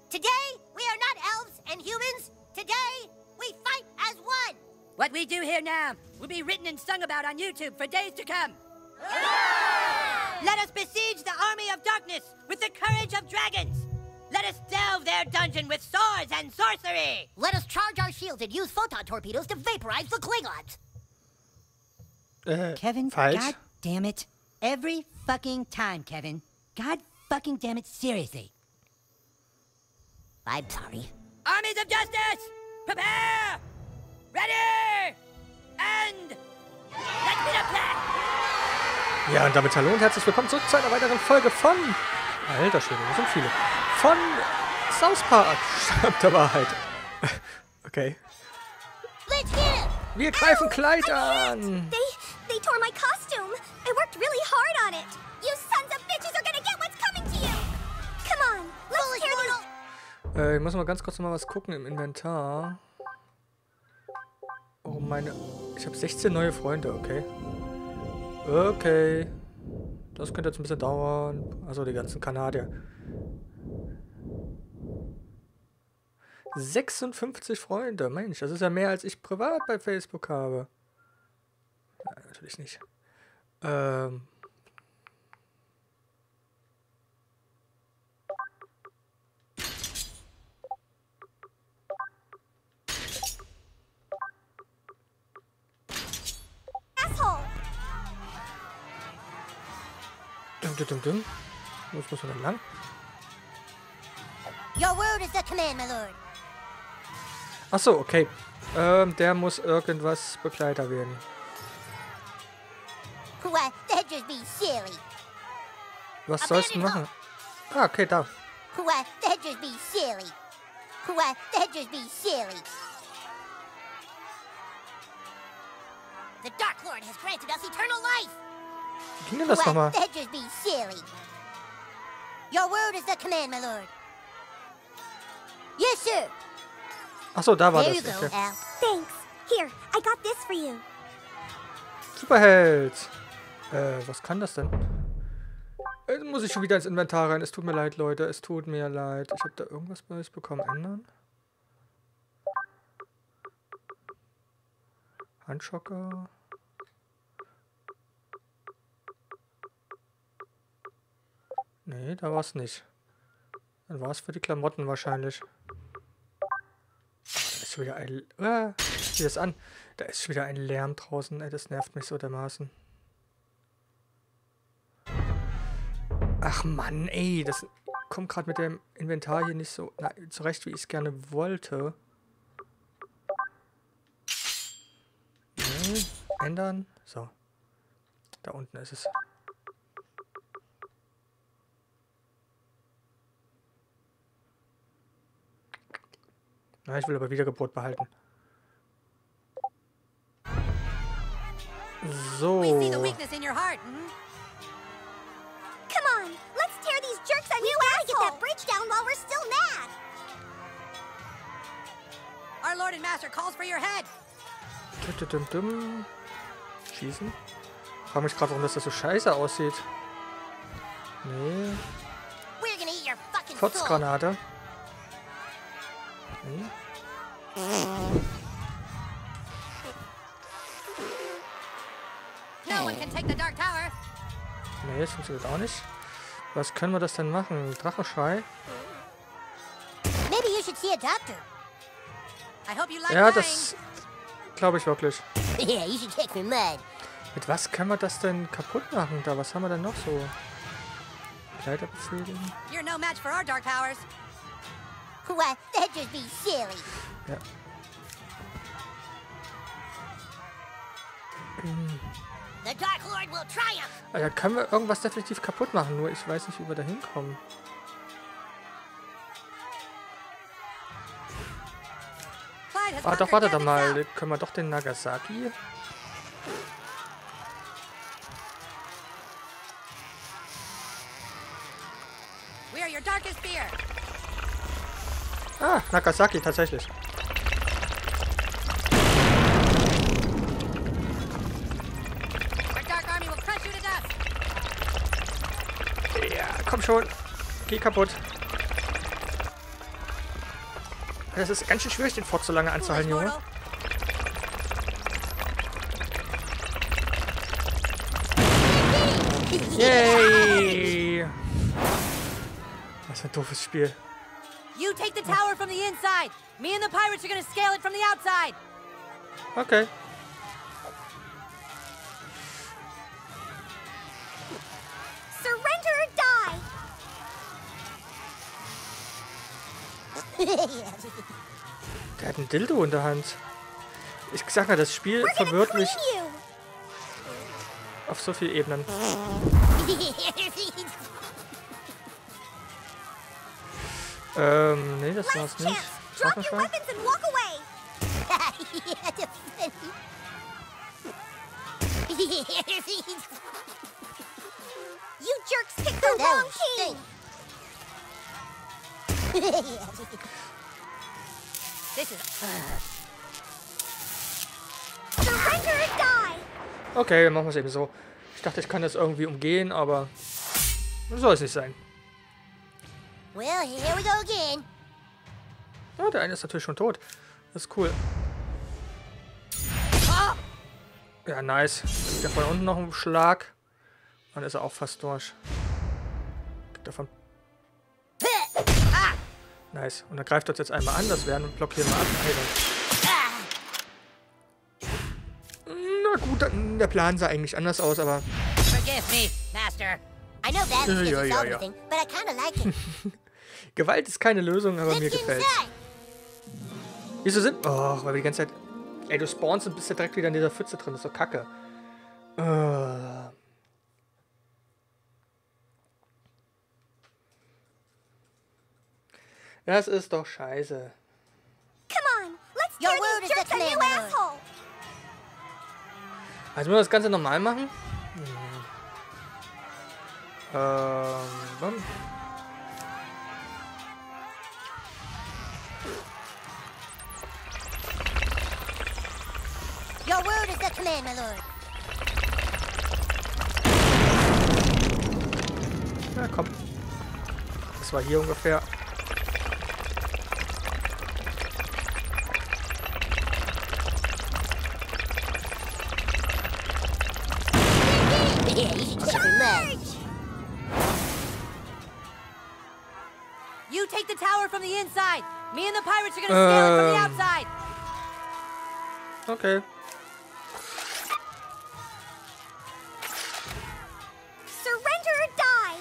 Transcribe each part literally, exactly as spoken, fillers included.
Today, we are not elves and humans. Today, we fight as one. What we do here now will be written and sung about on YouTube for days to come. Let us besiege the army of darkness with the courage of dragons. Let us delve their dungeon with swords and sorcery. Let us charge our shields and use photon torpedoes to vaporize the Klingons. Äh, Kevin, falsch. God damn it. Every fucking time, Kevin. God fucking damn it, seriously. I'm sorry. Armies of justice, prepare! Ready! And let's be the plan! Ja, und damit hallo und herzlich willkommen zurück zu einer weiteren Folge von... Alter Schwede, das sind viele. Von South Park. Stammt der Wahrheit. Okay. Let's get him! Wir greifen Clyde an. They, they tore my costume. I worked really hard on it. You sons of bitches are gonna get what's coming to you. Come on, let's tear these... Äh, ich muss mal ganz kurz noch mal was gucken im Inventar. Oh, meine... Ich habe sechzehn neue Freunde, okay. Okay. Das könnte jetzt ein bisschen dauern. Also die ganzen Kanadier. sechsundfünfzig Freunde. Mensch, das ist ja mehr, als ich privat bei Facebook habe. Nein, natürlich nicht. Ähm... Dum, dum, dum, dum. Wo muss man denn lang? Your word is the command, my lord. Achso, okay. Ähm, der muss irgendwas Begleiter werden. Why, that just be silly. Was sollst du machen? Ah, okay, da. Why, that just be silly. Why, that just be silly. The Dark Lord has granted us eternal life. Wie ging denn das Why, nochmal? that just be silly. Your word is the command, my lord. Yes, sir. Achso, da war There you das. go, Okay. Al. Thanks. Here, I got this for you. Superheld. Äh, was kann das denn? Jetzt muss ich schon wieder ins Inventar rein. Es tut mir leid, Leute. Es tut mir leid. Ich habe da irgendwas Neues bekommen. Ändern. Handschocker. Nee, da war es nicht. Dann war es für die Klamotten wahrscheinlich. Da ist schon wieder ein... Ah, sieh das an. Da ist schon wieder ein Lärm draußen. Ey, das nervt mich so dermaßen. Ach Mann, ey. Das kommt gerade mit dem Inventar hier nicht so na, zurecht, wie ich es gerne wollte. Nee, ändern. So. Da unten ist es. Na, ich will aber Wiedergeburt behalten. So. We see the weakness in your heart, hmm? Come on, let's tear these jerks a new asshole. Get that bridge down while we're still mad. Our Lord and Master calls for your head. Dum, dum, dum. Schießen. Ich frage mich gerade, warum das so scheiße aussieht. Nee. We're gonna eat your fucking soul. Fotzgranate. Nee. No one can take the Dark Tower. Nee, das funktioniert auch nicht. Was können wir das denn machen? Drachenschrei? Maybe you should see a doctor. I hope you like Ja, mine. das glaube ich wirklich. Yeah, you should check for mud. Mit was können wir das denn kaputt machen da? Was haben wir denn noch so? Kleider befehligen? You're no match for our Dark Powers. Why, that just be silly. Ja. The Dark Lord will triumph. Da können wir irgendwas definitiv kaputt machen, nur ich weiß nicht, wie wir da hinkommen. Clyde has Ah, doch, conquered warte doch death mal. itself. Können wir doch den Nagasaki? We are your darkest fear. Ah, Nagasaki, tatsächlich. Our Dark Army will crush you to dust. Ja, komm schon. Geh kaputt. Das ist ganz schön schwierig, den Fort so lange anzuhalten, Junge. Yay! Was für ein doofes Spiel. You take the tower from the inside. Me and the pirates are gonna scale it from the outside. Okay. Surrender or die! Der hat ein Dildo in der Hand. Ich sag mal, das Spiel We're gonna verwirrt clean mich you! auf so vielen Ebenen. Ähm, nee, das war's Last nicht. chance! Sag Drop mal your schon. weapons and walk away! You jerks picked the wrong king! This is. Surrender or die! Okay, dann machen wir es eben so. Ich dachte, ich kann das irgendwie umgehen, aber soll es nicht sein. Well, here we go again. Oh, der eine ist natürlich schon tot. Das ist cool. Ja, nice. Kriegt er von unten noch einen Schlag. Dann ist er auch fast durch. Kriegt er von... Nice. Und er greift uns jetzt einmal an. Das werden und blockieren wir ab. Na gut, dann, der Plan sah eigentlich anders aus, aber... Forgive me, Master. I know that Ja, is ja, just ja, a ja. thing, but I kinda like it. Gewalt ist keine Lösung, aber mir Let's get gefällt. inside. Wieso sind... Oh, weil wir die ganze Zeit... Ey, du spawnst und bist ja direkt wieder in dieser Pfütze drin. Das ist so kacke. Uh. Das ist doch scheiße. Come on, let's Your tear word these is jerks the a new command, asshole! Also müssen wir das Ganze normal machen? Hm. Ähm... Your word is the command, my lord. Na komm. Das war hier ungefähr. Yeah, you should check your mud. You take the tower from the inside. Me and the pirates are gonna scale it from the Ähm. outside. Okay. Surrender or die!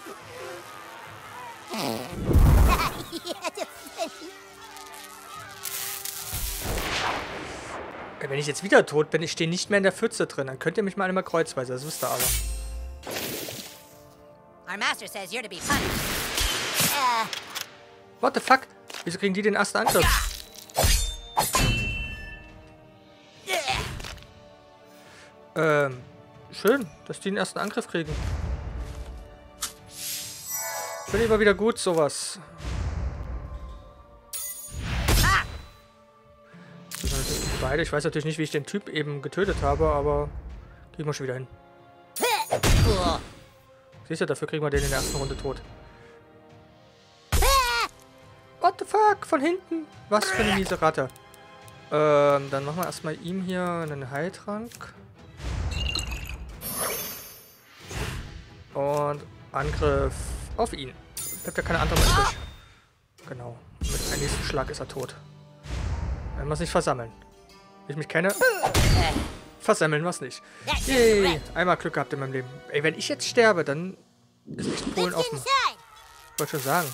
Ey, wenn ich jetzt wieder tot bin, ich stehe nicht mehr in der Pfütze drin. Dann könnt ihr mich mal einmal kreuzweise. Das wisst ihr aber. Our master says you're to be punished. Uh, What the fuck? Wieso kriegen die den ersten Angriff? Ähm, schön, dass die den ersten Angriff kriegen. Finde ich immer wieder gut, sowas. Die sind natürlich beide. Ich weiß natürlich nicht, wie ich den Typ eben getötet habe, aber kriegen wir schon wieder hin. Siehst du, dafür kriegen wir den in der ersten Runde tot. What the fuck? Von hinten? Was für eine miese Ratte. Ähm, dann machen wir erstmal ihm hier einen Heiltrank. Und Angriff auf ihn. Bleibt ja keine andere mehr übrig. Genau. Mit einem nächsten Schlag ist er tot. Wenn wir es nicht versammeln. Wie ich mich kenne, versammeln wir es nicht. Yay! Einmal Glück gehabt in meinem Leben. Ey, wenn ich jetzt sterbe, dann ist echt Polen let's get offen. inside. Wollte schon sagen.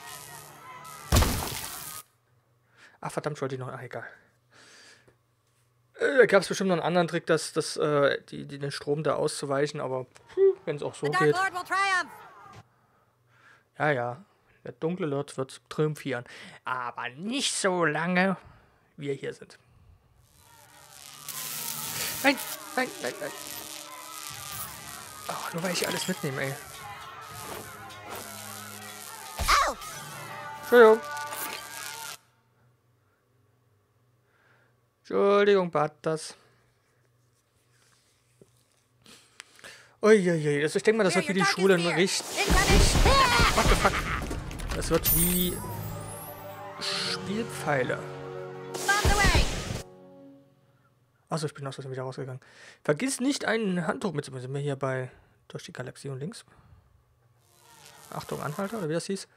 Ach, verdammt, wollte ich noch... Ach, egal. Äh, da gab es bestimmt noch einen anderen Trick, dass, dass äh, die, die den Strom da auszuweichen, aber wenn es auch so The Dark geht. Lord will triumph. Ja, ja. Der dunkle Lord wird triumphieren. Aber nicht so lange, wie wir hier sind. Nein, nein, nein, nein. Oh, nur weil ich alles mitnehme, ey. Ouch! Entschuldigung. Entschuldigung, bat das. Uiuiui, also ich denke mal, das wird wie die Schule ein richtig... What the fuck? Das wird wie Spielpfeile. Bombs away! Achso, ich bin aus Versehen wieder rausgegangen. Vergiss nicht, ein Handtuch mitzunehmen. Sind wir hier bei Durch die Galaxie und links? Achtung, Anhalter, oder wie das hieß.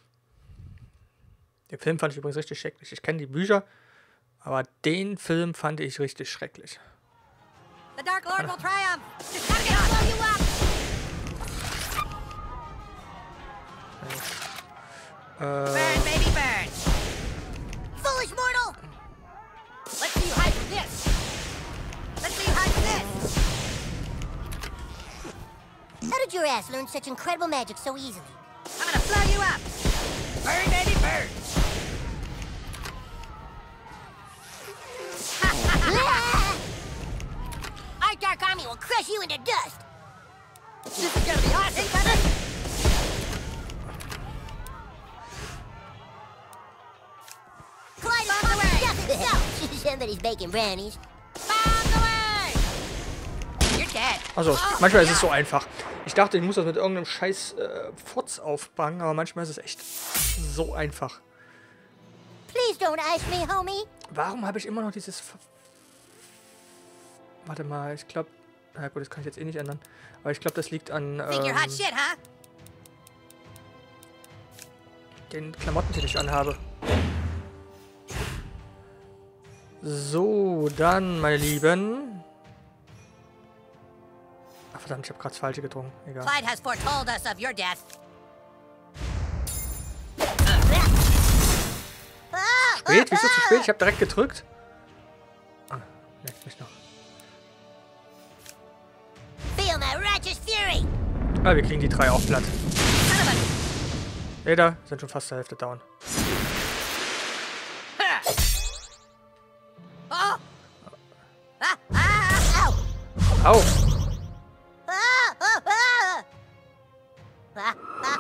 Den Film fand ich übrigens richtig schrecklich. Ich kenne die Bücher, aber den Film fand ich richtig schrecklich. The Dark Lord will triumph! Just gotta get blow you up! Äh, Burn, baby, burn! Foolish mortal! Let's see you hide from this! Let's see you hide from this! How did your ass learn such incredible magic so easily? I'm gonna blow you up! Burn, baby, burn! Our Dark Army will crush you into dust! This is gonna be awesome, cousin! Clyde is Bombs away! death himself! Somebody's baking brownies. Bombs away! You're dead. also, manchmal ist es so einfach. Ich dachte, ich muss das mit irgendeinem scheiß äh, Fotz aufbangen, aber manchmal ist es echt so einfach. Please don't ice me, homie. Warum habe ich immer noch dieses... Ver Warte mal, ich glaube... Na gut, das kann ich jetzt eh nicht ändern. Aber ich glaube, das liegt an Think you're hot ähm, shit, huh? den Klamotten, die ich anhabe. So, dann, meine Lieben. Ach verdammt, ich habe gerade das Falsche getrunken. Egal. Clyde has foretold us of your death. Spät? Wieso zu spät? Ich habe direkt gedrückt. Ah, merkt mich noch. Feel my righteous fury. Ah, wir kriegen die drei auch platt. Son of a... Jeder sind schon fast zur Hälfte down. Oh! Ah, ah, Ow. Au! Ah, ah, ah. Ah, ah,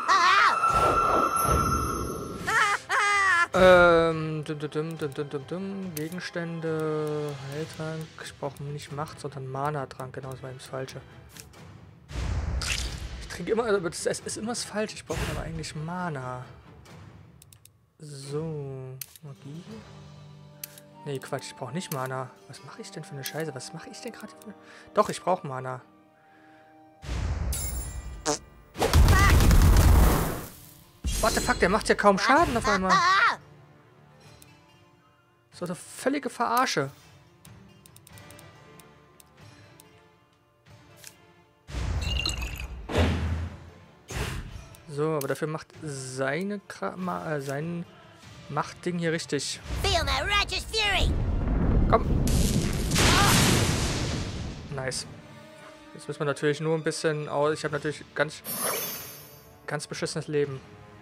ah. Ähm, dum, dum, dum, dum, dum, dum, dum. Gegenstände, Heiltrank. Ich brauche nicht Macht, sondern Mana-Trank. Genau, das war eben das Falsche. Ich trinke immer, aber das es ist immer das Falsche. Ich brauche aber eigentlich Mana. So, Magie. Nee, Quatsch, ich brauche nicht Mana. Was mache ich denn für eine Scheiße? Was mache ich denn gerade für... Doch, ich brauche Mana. What the fuck, der macht ja kaum Schaden auf einmal. Ah, So eine völlige Verarsche. So, aber dafür macht seine Kra Ma äh, sein Machtding hier richtig. feel my righteous fury. Komm. Nice. Jetzt müssen wir natürlich nur ein bisschen aus. Ich habe natürlich ganz, ganz beschissenes Leben.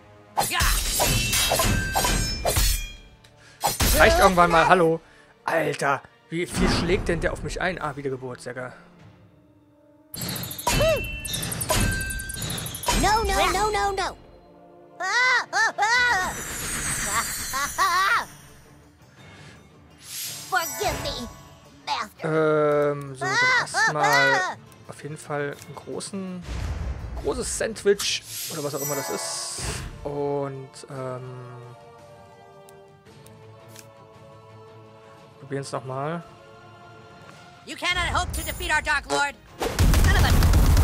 Reicht irgendwann mal. Hallo. Alter, wie viel schlägt denn der auf mich ein? Ah, Wiedergeburt, sehr geil. No, no, no, no, no. Ah, ah, ah. Ah, ah, ah. Forgive me, master. Ähm, so, dann erstmal auf jeden Fall einen großen, großes Sandwich oder was auch immer das ist. Und, ähm, probieren es nochmal. You cannot hope to defeat our Dark Lord. Son of a...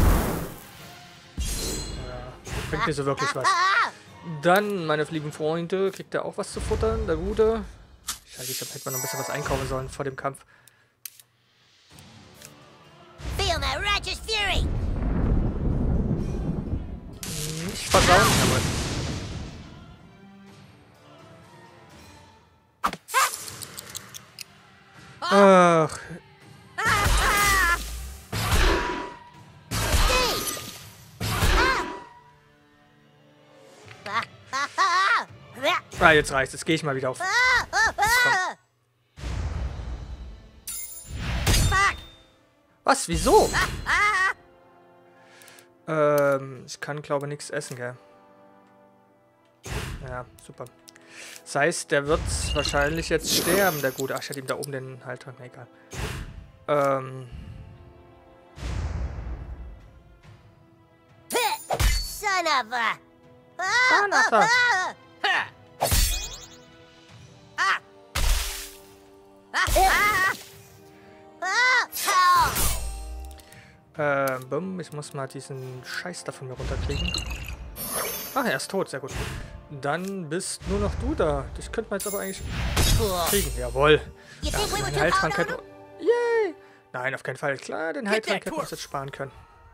Bringt nicht so wirklich was. Ah, Dann, meine lieben Freunde, kriegt er auch was zu futtern, der Gute. Scheiße, ich hätte mal noch ein bisschen was einkaufen sollen vor dem Kampf. feel my righteous fury. Nicht versauen, aber... Ach, Ah, ah, ah. ah, jetzt reicht's. Jetzt gehe ich mal wieder auf. Ah, ah, ah. Fuck! Was? Wieso? Ah! Ähm, ich kann, glaube ich, nichts essen, gell? Ja, super. Das heißt, der wird wahrscheinlich jetzt sterben, der Gute. Ach, ich hatte ihm da oben den Halter. Na, egal. Ähm... Son of a... Ah, Son of a- ah, ah. Ähm, bumm, ich muss mal diesen Scheiß da von mir runterkriegen. Ach, er ist tot, sehr gut. Dann bist nur noch du da. Dich könnte man jetzt aber eigentlich kriegen. Jawohl. You Ja, think we were den too Heiltrank hard on hätten Yay! Nein, auf keinen Fall. Klar, den Heiltrank hätten wir uns jetzt sparen können.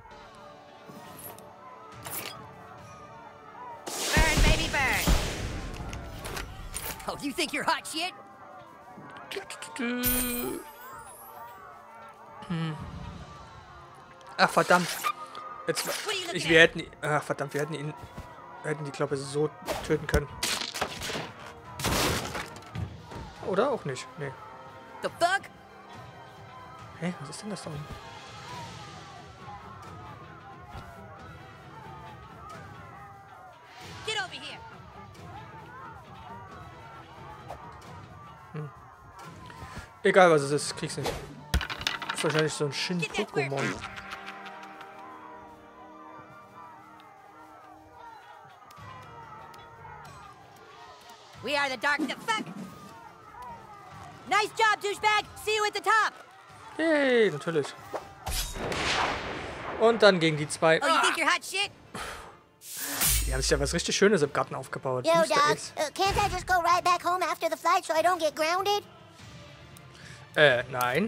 Burn, baby, burn. Oh, you think you're hot shit? Hm. Ach, verdammt. Jetzt, ich, wir hätten, ach, verdammt, wir hätten ihn, wir hätten die, glaube ich, so töten können. Oder auch nicht? Nee. The fuck? Hä, was ist denn das da unten? Get over here. Egal was es ist, ich krieg's nicht. Das ist wahrscheinlich so ein Shin-Pokémon. We are the dark. The fuck? Nice job, douchebag. See you at the top. Yay, natürlich. Und dann gegen die zwei. Oh, you think you're hot shit? Die haben sich ja was richtig Schönes im Garten aufgebaut. Yo, Easter Doc, Eggs. uh, can't I just go right back home after the flight so I don't get grounded? Äh, nein.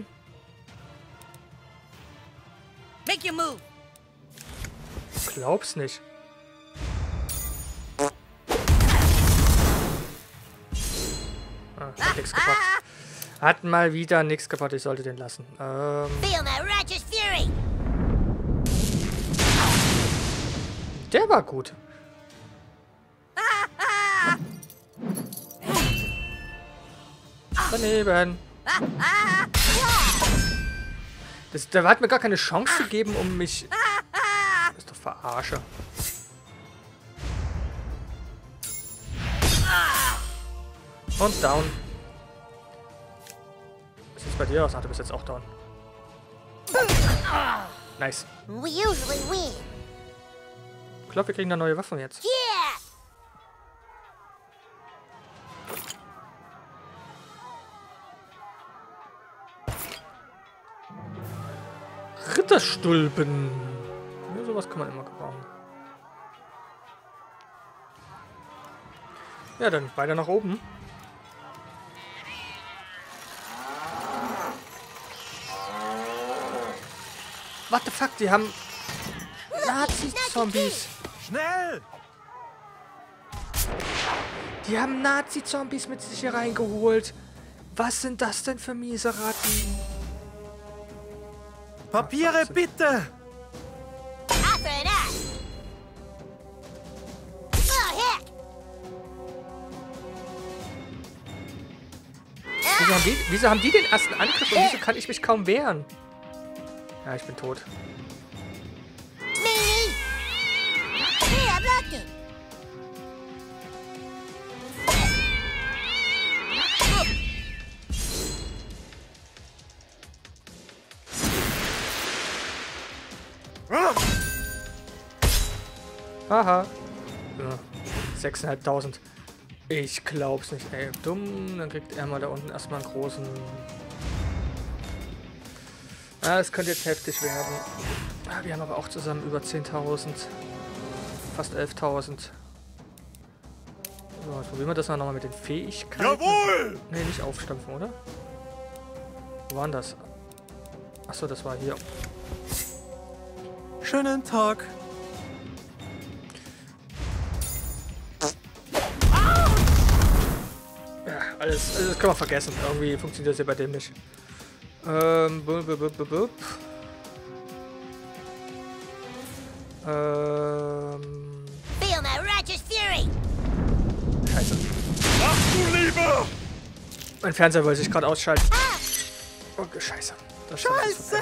Make your move. Glaub's nicht. Ah, hat nichts gebracht. Hat mal wieder nichts gebracht. Ich sollte den lassen. Ähm, Feel my righteous fury! der war gut. Daneben. Das, der hat mir gar keine Chance gegeben, um mich... Das ist doch Verarsche. Und down. Was sieht's bei dir aus? Ach, du bist jetzt auch down. Nice. We usually win. Ich glaube, wir kriegen da neue Waffen jetzt. Yeah! Ritterstulpen. Ja, sowas kann man immer gebrauchen. Ja, dann weiter nach oben. What the fuck, die haben Nazi-Zombies. Schnell! Die haben Nazi-Zombies mit sich hier reingeholt. Was sind das denn für miese Ratten? Papiere bitte! After that! Oh, heck! Wieso haben, die, wieso haben die den ersten Angriff und wieso kann ich mich kaum wehren? Ja, ich bin tot. Me! Hey, I blocked it! Haha. Ja. sechstausendfünfhundert. Ich glaub's nicht, ey. Dumm. Dann kriegt er mal da unten erstmal einen großen... Ah, es könnte jetzt heftig werden. Ah, wir haben aber auch zusammen über zehntausend. Fast elftausend. So, jetzt probieren wir das mal nochmal mit den Fähigkeiten. Jawohl! Ne, nicht aufstampfen, oder? Wo war denn das? Achso, das war hier. Schönen Tag. Ja, alles, also das kann man vergessen. Irgendwie funktioniert das ja bei dem nicht. Ähm, bup, bup, bup, bup, bup. Ähm, Feel my righteous fury! Scheiße. Ach du Liebe! Mein Fernseher wollte sich gerade ausschalten. Oh, Scheiße. Das Scheiße!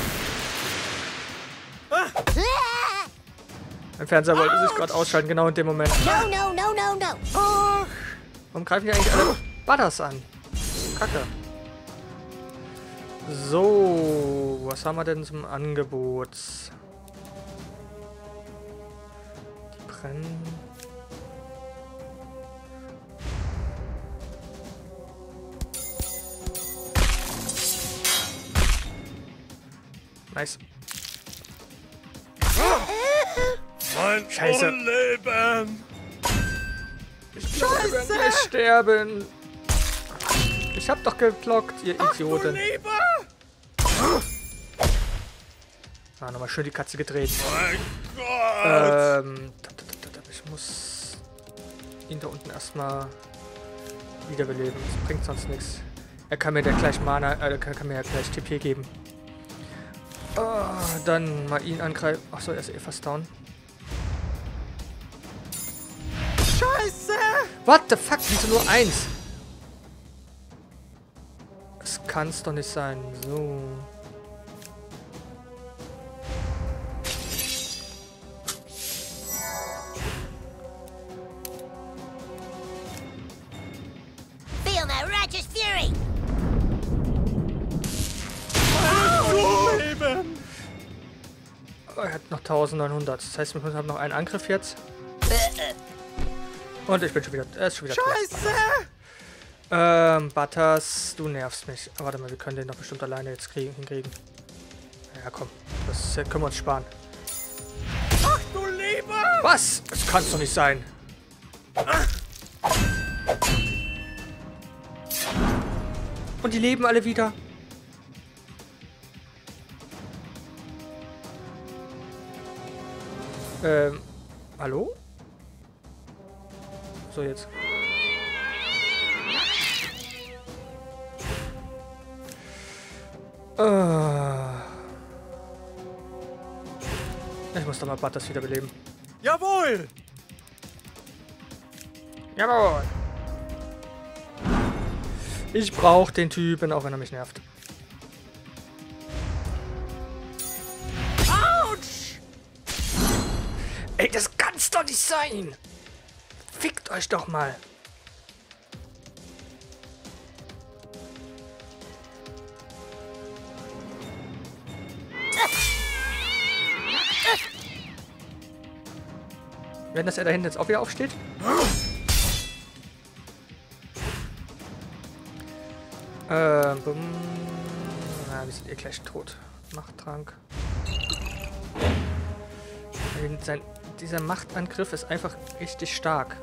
Ah! Mein Fernseher wollte sich gerade ausschalten, genau in dem Moment. No, no, no, no, no! Ach, Warum greifen die eigentlich alle Butters an? Kacke. So, was haben wir denn zum Angebot? Die brennen. Nice. Mein Scheiße. Unleben. Ich Scheiße. Wir sterben. Ich hab doch geblockt, ihr Idioten. Liebe. Ah, nochmal schön die Katze gedreht. Mein Gott. Ähm, ich muss ihn da unten erstmal wiederbeleben. Das bringt sonst nichts. Er kann mir da gleich Mana, äh, kann, kann mir ja gleich T P geben. Oh, dann mal ihn angreifen. Achso, er ist eh fast down. Scheiße. What the fuck? Wieso nur eins? Das kann's doch nicht sein. So. Feel my righteous fury! Leben. Oh, er hat noch eintausendneunhundert. Das heißt, wir haben noch einen Angriff jetzt. Und ich bin schon wieder. Er ist schon wieder tot. Scheiße. Ähm, Butters, du nervst mich. Aber warte mal, wir können den doch bestimmt alleine jetzt kriegen, hinkriegen. Ja, komm. Das äh, können wir uns sparen. Ach du Liebe. Was? Das kann's doch nicht sein. Und die leben alle wieder. Ähm, hallo? So, jetzt. Uh. Ich muss doch mal Butters wiederbeleben. Jawohl. Jawohl. Ich brauche den Typen, auch wenn er mich nervt. Autsch. Ey, das kann's doch nicht sein. Fickt euch doch mal. Wenn das er da hinten jetzt auch wieder aufsteht. Ähm, bumm. Na, wir sind eh gleich tot. Machttrank. Sein, dieser Machtangriff ist einfach richtig stark.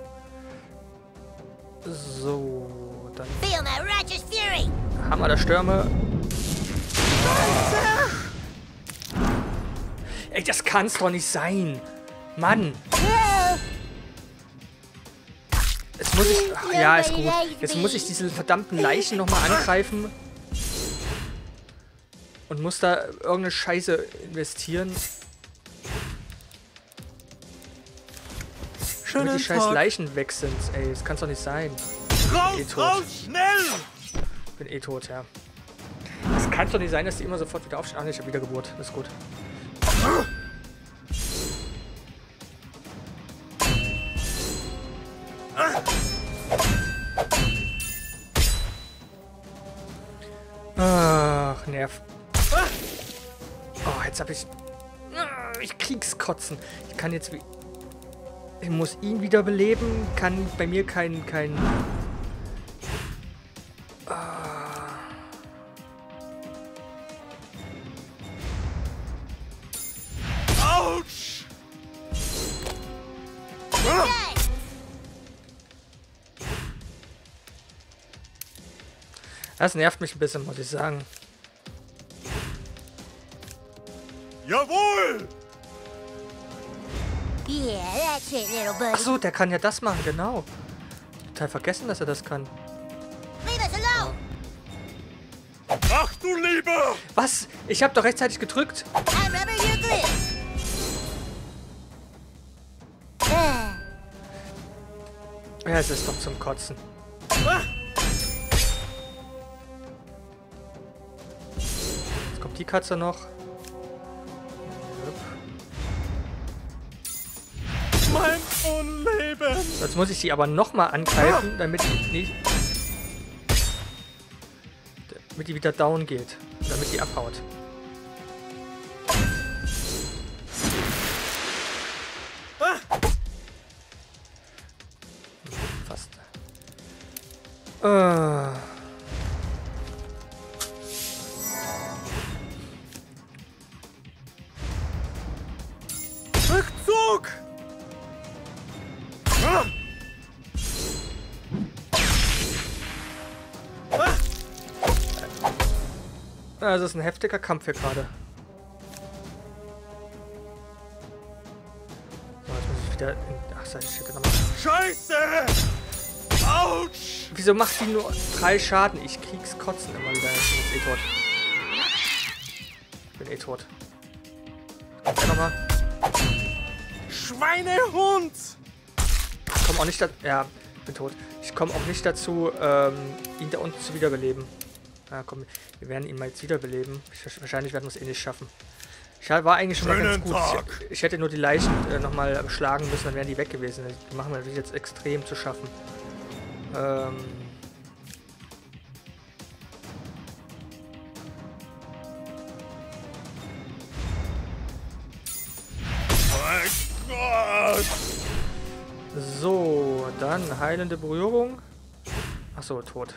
So, dann Feel my righteous fury! Hammer der Stürme. Ey, das kann's doch nicht sein. Mann. Jetzt muss ich... Ach, ja, ist gut. Jetzt muss ich diese verdammten Leichen nochmal angreifen. Und muss da irgendeine Scheiße investieren. Damit Schönen die scheiß Tag. Leichen weg sind. Ey, das kann's doch nicht sein. Raus, Eh tot. raus, schnell. Bin eh tot, ja. Es kann doch nicht sein, dass die immer sofort wieder aufstehen. Ach nee, ich hab Wiedergeburt. Das ist gut. Ach, nerv. Oh, jetzt hab ich... Ich krieg's kotzen. Ich kann jetzt... wie- Ich muss ihn wiederbeleben. Kann bei mir kein... kein... Autsch. Das nervt mich ein bisschen, muss ich sagen. Jawohl. Yeah, that's it, little buddy. Achso, der kann ja das machen, genau. Total vergessen, dass er das kann. Leave us alone! Ach du Liebe. Was? Ich habe doch rechtzeitig gedrückt. I rubber your glue! Ah, Ja, es ist doch zum Kotzen. Ah. Jetzt kommt die Katze noch. Mein Unleben. Jetzt muss ich die aber nochmal angreifen, damit die nicht... Damit die wieder down geht. Damit die abhaut. Ah. Fast. Äh. genug! Ah! Ah! Also es ist ein heftiger Kampf hier gerade. So, jetzt muss ich wieder... In, ach, ich hätte nochmal... Scheiße! Autsch! Wieso macht die nur drei Schaden? Ich krieg's kotzen immer wieder. Ich bin jetzt eh tot. Ich bin eh tot. Kommt der nochmal? Schweinehund! Ich komme auch nicht dazu... Ja, ich bin tot. Ich komme auch nicht dazu, ähm, ihn da unten zu wiederbeleben. Ja, komm, wir werden ihn mal jetzt wiederbeleben. Ich, wahrscheinlich werden wir es eh nicht schaffen. Ich war eigentlich schon mal ganz gut. Ich, ich hätte nur die Leichen äh, nochmal schlagen müssen, dann wären die weg gewesen. Die machen wir natürlich jetzt extrem zu schaffen. Ähm... Mein Gott! So, dann heilende Berührung. Achso, tot.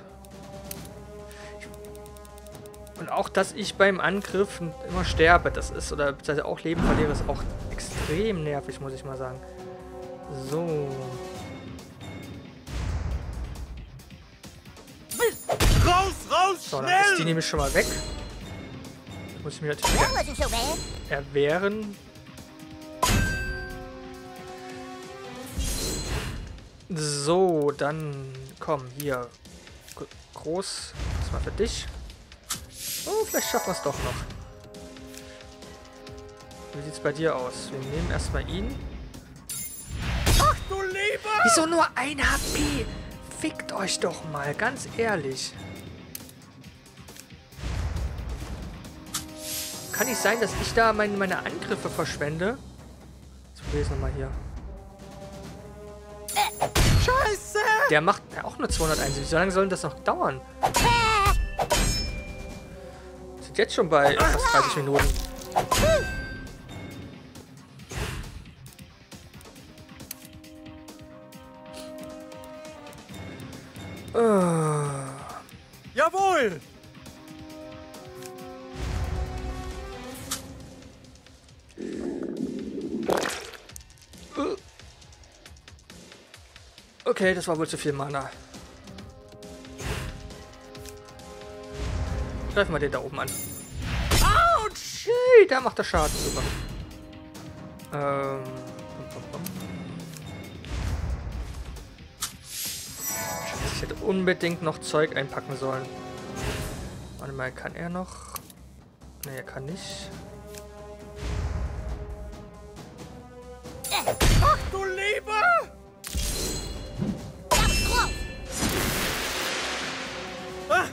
Und auch, dass ich beim Angriff immer sterbe, das ist, oder beziehungsweise auch Leben verliere, ist auch extrem nervig, muss ich mal sagen. So. Raus, raus, So, dann ist die schnell! nämlich schon mal weg. Jetzt muss ich mich natürlich That wieder wasn't so bad. erwehren. So, dann komm, hier. G- Groß. Das mal für dich. Oh, vielleicht schaffen wir es doch noch. Wie sieht's bei dir aus? Wir nehmen erstmal ihn. Ach du Lieber! Wieso nur ein H P? Fickt euch doch mal, ganz ehrlich. Kann nicht sein, dass ich da meine, meine Angriffe verschwende. Jetzt probier ich nochmal hier. Scheiße! Der macht ja auch nur zweihunderteins. Wie lange soll das noch dauern? Wir sind jetzt schon bei fast dreißig Minuten. Uh. Jawohl! Okay, das war wohl zu viel Mana. Greifen wir den da oben an. Autsch! Hey, da macht er Schaden. Super. Ähm. bum, bum, bum. Scheiße, ich hätte unbedingt noch Zeug einpacken sollen. Warte mal, kann er noch? Ne, er kann nicht. Ach du Lieber! That was close. Ah,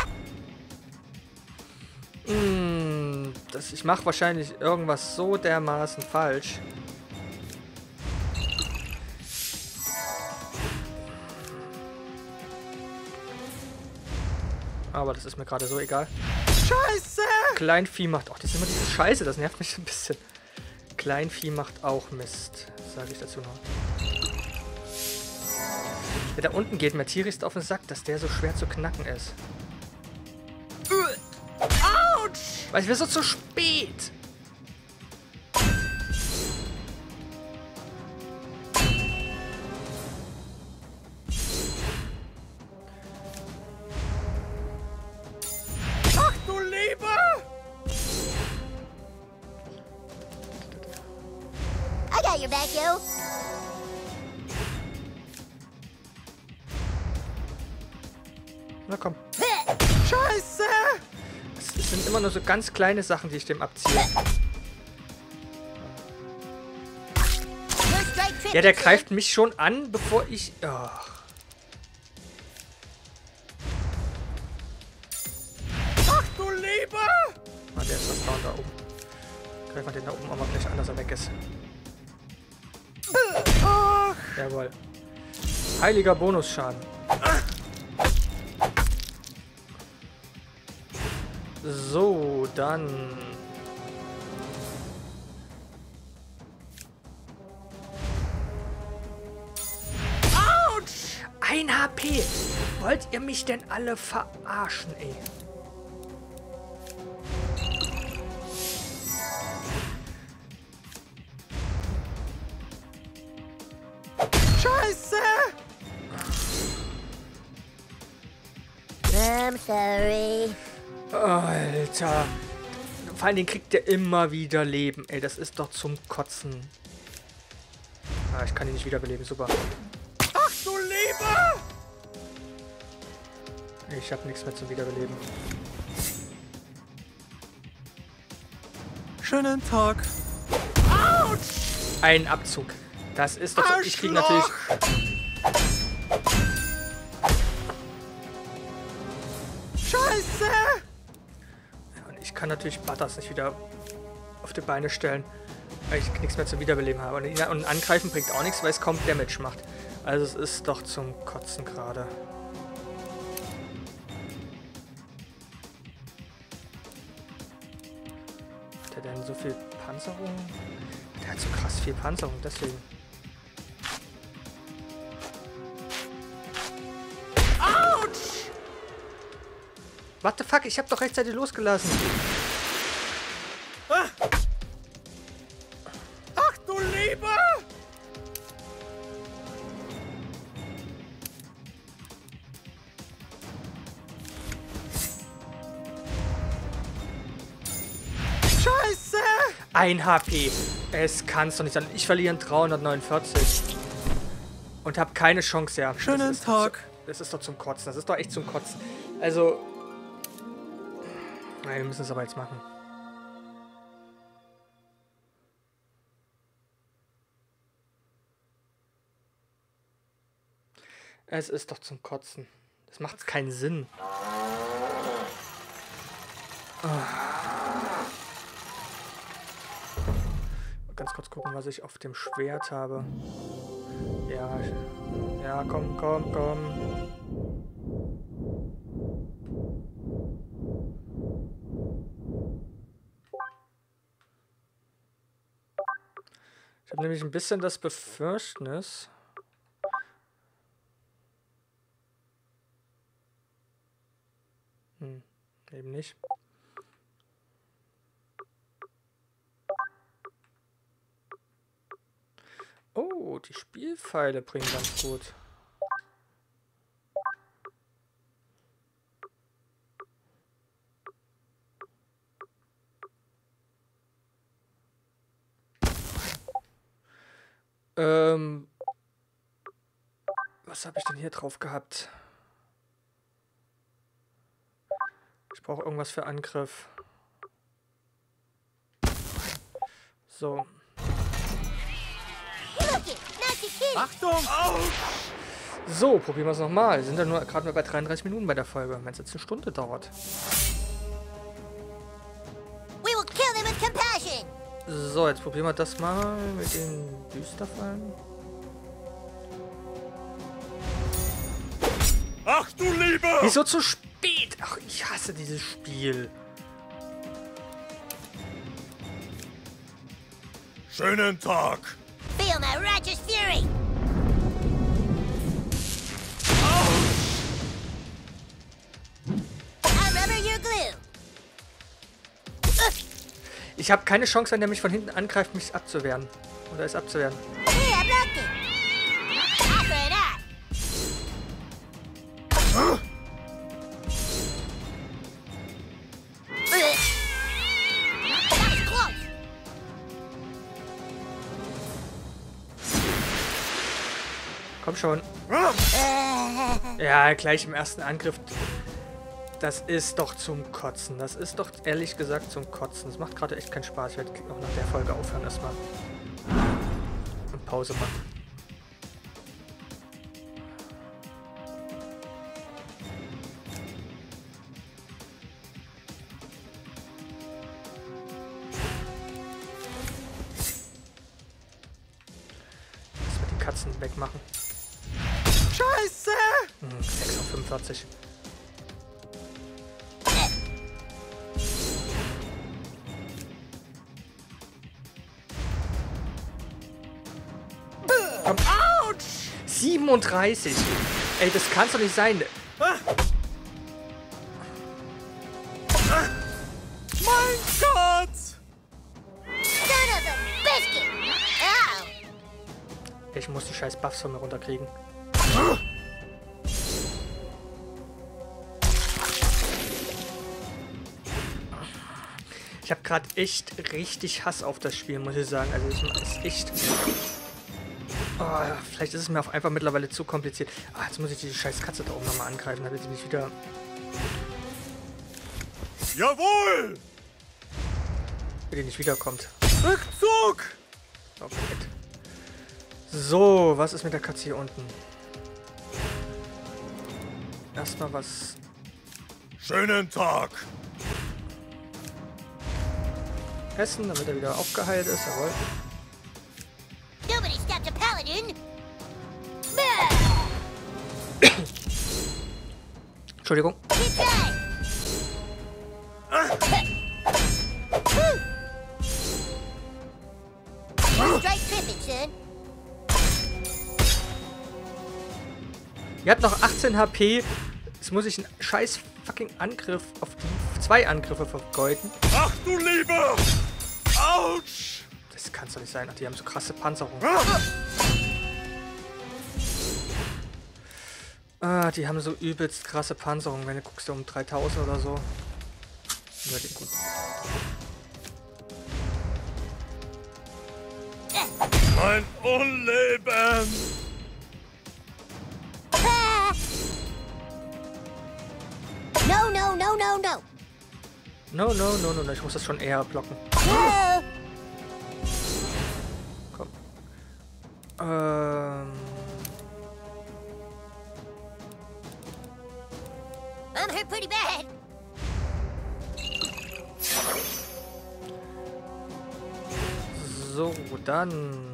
Hm, das, ich mache wahrscheinlich irgendwas so dermaßen falsch. Aber das ist mir gerade so egal. Scheiße! Kleinvieh macht auch. Das ist immer diese Scheiße, das nervt mich ein bisschen. Kleinvieh macht auch Mist. Sage ich dazu noch. Der da unten geht mir tierisch auf den Sack, dass der so schwer zu knacken ist. Autsch! Weil ich bin so zu spät. Ach du Lieber! I got your back, yo. Na komm. Scheiße! Es sind immer nur so ganz kleine Sachen, die ich dem abziehe. You're straight tripping. Ja, der kid. greift mich schon an, bevor ich... Ach. Ach du Lieber! Ah, der ist was down da oben. Greif mal den da oben auch mal gleich an, dass er weg ist. Ach, Jawohl. Heiliger Bonusschaden. So, dann... Autsch! Ein H P! Wollt ihr mich denn alle verarschen, ey? I'm sorry. Alter. Vor allen Dingen kriegt der immer wieder Leben. Ey, das ist doch zum Kotzen. Ah, ich kann ihn nicht wiederbeleben. Super. Ach du Lieber! Ich habe nichts mehr zum Wiederbeleben. Schönen Tag. Autsch! Ein Abzug. Das ist doch so. Ich kriege natürlich... Scheiße! Und ich kann natürlich Butters nicht wieder auf die Beine stellen, weil ich nichts mehr zum Wiederbeleben habe. Und, und Angreifen bringt auch nichts, weil es kaum Damage macht. Also es ist doch zum Kotzen gerade. Hat er denn so viel Panzerung? Der hat so krass viel Panzerung, deswegen. Autsch! What the fuck? Ich hab doch rechtzeitig losgelassen. Ah. Ach du Lieber! Scheiße! Ein H P. Es kann's doch nicht sein. Ich verliere dreihundertneunundvierzig. Und habe keine Chance, ja. Schönen Das ist doch Tag. zu- Das ist doch zum Kotzen. Das ist doch echt zum Kotzen. Also... Nein, wir müssen es aber jetzt machen. Es ist doch zum Kotzen. Das macht keinen Sinn. Ah. Ganz kurz gucken, was ich auf dem Schwert habe. Ja, ich- ja, komm, komm, komm. Ich habe nämlich ein bisschen das Befürchtnis. Hm, eben nicht. Oh, die Spielpfeile bringen ganz gut. Ähm, was habe ich denn hier drauf gehabt? Ich brauche irgendwas für Angriff. So. Achtung! Autsch! So, probieren wir es nochmal. Wir sind ja nur gerade mal bei dreiunddreißig Minuten bei der Folge, wenn es jetzt eine Stunde dauert. We will kill them with compassion. So, jetzt probieren wir das mal mit den Düsterfallen. Ach du Lieber! Wieso zu spät? Ach, ich hasse dieses Spiel. Schönen Tag! Feel my righteous fury. I rubber your glue. Ich habe keine Chance, wenn der mich von hinten angreift, mich abzuwehren. Oder es abzuwehren. Hey, I blocked it. Eye for an eye. That was close. Komm schon. Ja, gleich im ersten Angriff. Das ist doch zum Kotzen. Das ist doch ehrlich gesagt zum Kotzen. Das macht gerade echt keinen Spaß. Ich werde auch nach der Folge aufhören erstmal. Und Pause machen. Dass wir die Katzen wegmachen. Scheiße! Hm, sechs Uhr fünfundvierzig. Komm. Autsch! siebenunddreißig. Ey, das kann's doch nicht sein. Ah. Ah. Mein Gott! Son of a biscuit. Ow. Ich muss die scheiß Buffs von mir runterkriegen. Ich habe gerade echt richtig Hass auf das Spiel, muss ich sagen. Also es ist echt... Oh, vielleicht ist es mir auch einfach mittlerweile zu kompliziert. Ah, jetzt muss ich diese scheiß Katze da oben nochmal angreifen, damit sie nicht wieder... Jawohl! Damit die nicht wiederkommt. Rückzug! Oh, perfekt. So, was ist mit der Katze hier unten? Erstmal was... Schönen Tag! Essen, damit er wieder aufgeheilt ist, jawohl. Nobody stopped a paladin. Entschuldigung. Good try. Strike tripping, son. Ihr habt noch achtzehn H P. Jetzt muss ich einen scheiß fucking Angriff auf die zwei Angriffe vergeuden. Ach du Liebe! Autsch! Das kann doch nicht sein. Ach, die haben so krasse Panzerung. Ah, die haben so übelst krasse Panzerung. Wenn du guckst, um dreitausend oder so. Ja, die gut. Mein Unleben! Ah. No, no, no, no, no. No, no, no, no, no. Ich muss das schon eher blocken. No. Komm. Ähm... I'm hurt pretty bad. So, dann...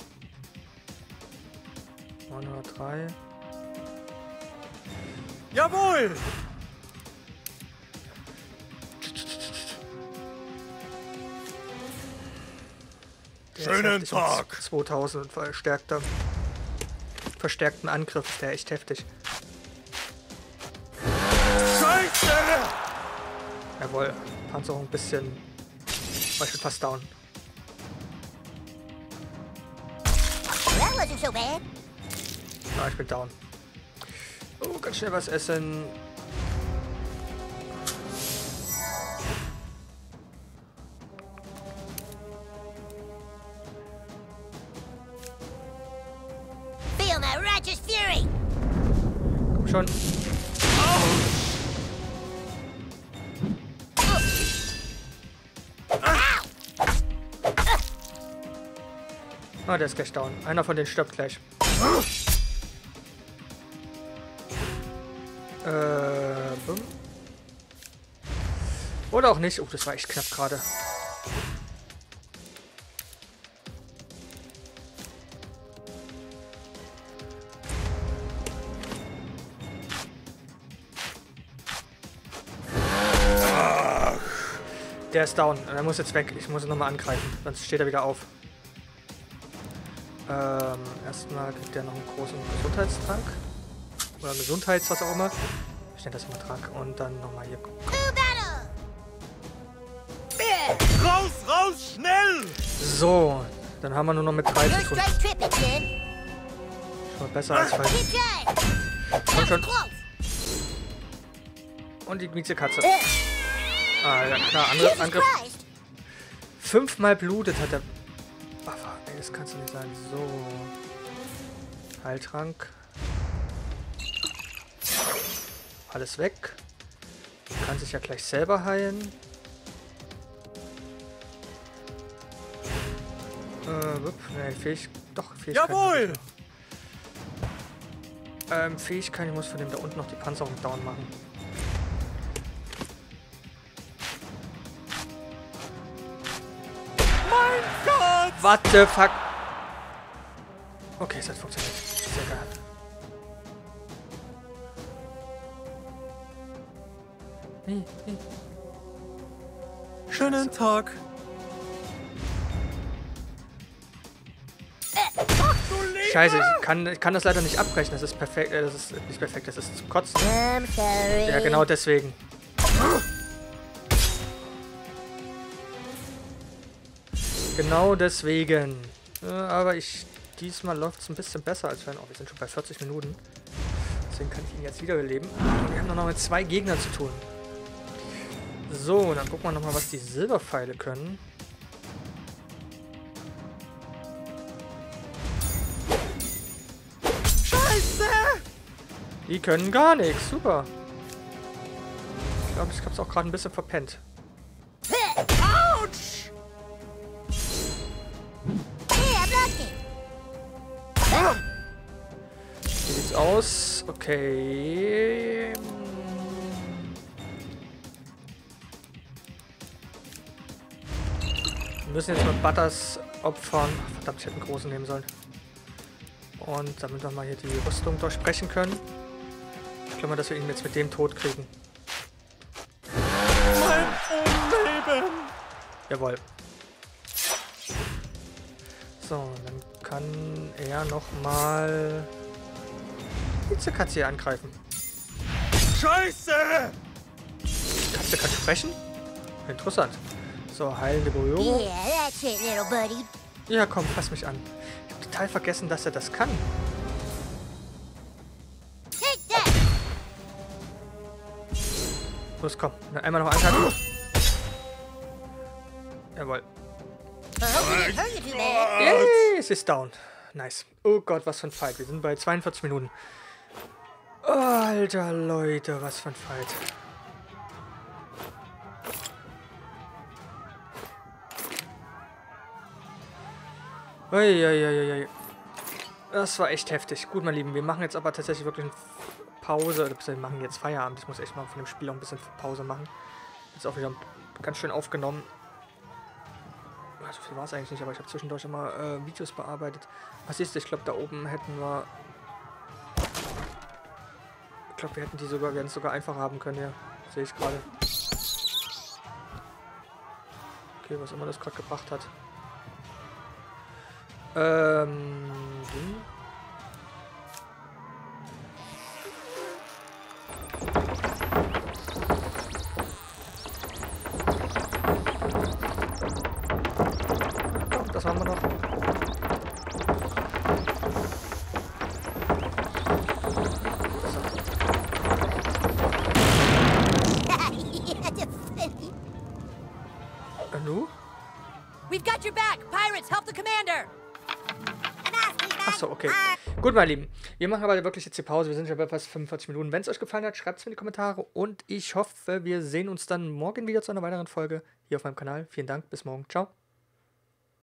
hundertdrei. Jawohl! Der Schönen ist heftig mit Tag! zweitausend verstärkter. Verstärkten Angriff ist der echt heftig. Scheiße! Jawohl, Panzerung ein bisschen. War schon fast down. That wasn't so bad. Ah, ich bin down. Oh, ganz schnell was essen. Feel my righteous fury. Komm schon. Ah, der ist gleich down. Einer von denen stirbt gleich. Äh, bumm. Oder auch nicht. Oh, das war echt knapp gerade. Der ist down. Er muss jetzt weg. Ich muss ihn nochmal angreifen. Sonst steht er wieder auf. Ähm, erstmal kriegt er noch einen großen Gesundheitstrank. Oder Gesundheits, was auch immer. Ich nenne das immer Trank. Und dann nochmal hier. Raus, raus, schnell! So, dann haben wir nur noch mit drei zu Your tun. strike tripping, son. Schon mal besser als bei. Good try. Komm schon. Close. Und die Miezekatze. Ugh. Ah, ja klar. Andere, Jesus Angriff. Christ. Fünfmal blutet hat der. Ach, ey, das kannst du nicht sein. So. Heiltrank. Alles weg. Kann sich ja gleich selber heilen. Äh, wupp, ne, Fähig doch, Fähigkeit. Jawohl! Ähm, Fähigkeit, ich muss von dem da unten noch die Panzerung down machen. Mein Gott! What the fuck? Okay, es hat funktioniert. Sehr geil. Hey, hey. Schönen Tag! Scheiße, ich kann, ich kann das leider nicht abbrechen. Das ist perfekt. Äh, das ist nicht perfekt, das ist zum Kotzen. I'm sorry. Ja, genau deswegen. Genau deswegen. Äh, aber ich. Diesmal läuft es ein bisschen besser als wenn. Oh, wir sind schon bei vierzig Minuten. Deswegen kann ich ihn jetzt wiederbeleben. Und wir haben noch mit zwei Gegnern zu tun. So, dann gucken wir nochmal, was die Silberpfeile können. Scheiße! Die können gar nichts. Super. Ich glaube, ich habe es auch gerade ein bisschen verpennt. Autsch! Yeah, blocked it. Wie sieht's aus? Okay. Wir müssen jetzt mit Butters opfern. Ach, verdammt, ich hätte einen großen nehmen sollen. Und damit wir mal hier die Rüstung durchbrechen können. Ich glaube mal, dass wir ihn jetzt mit dem Tod kriegen. Mein Leben! Jawohl. So, dann kann er nochmal die Katze hier angreifen. Scheiße! Die Katze kann sprechen? Interessant. So, heilende Berührung. Yeah, that's it, little buddy. Ja, komm, fass mich an. Ich habe total vergessen, dass er das kann. Take that. Los, komm. Na, einmal noch angreifen. Jawohl. I hope we didn't hurt you too bad. Yay, es ist down. Nice. Oh Gott, was für ein Fight. Wir sind bei zweiundvierzig Minuten. Oh, Alter, Leute, was für ein Fight. Uiuiuiui. Das war echt heftig. Gut, meine Lieben, wir machen jetzt aber tatsächlich wirklich eine Pause. Oder wir machen jetzt Feierabend. Ich muss echt mal von dem Spiel auch ein bisschen Pause machen. Jetzt auch wieder ganz schön aufgenommen. So viel war es eigentlich nicht, aber ich habe zwischendurch immer äh, Videos bearbeitet. Was ist das? Ich glaube, da oben hätten wir... Ich glaube, wir hätten die sogar, wir hätten es sogar einfacher haben können, ja. Sehe ich gerade. Okay, was immer das gerade gebracht hat. Ähm... Hm. Das haben wir noch. Und du? We've got your back! Pirates, help the commander! Achso, okay. Gut, meine Lieben. Wir machen aber wirklich jetzt die Pause. Wir sind schon bei fast fünfundvierzig Minuten. Wenn es euch gefallen hat, schreibt es mir in die Kommentare. Und ich hoffe, wir sehen uns dann morgen wieder zu einer weiteren Folge hier auf meinem Kanal. Vielen Dank. Bis morgen. Ciao.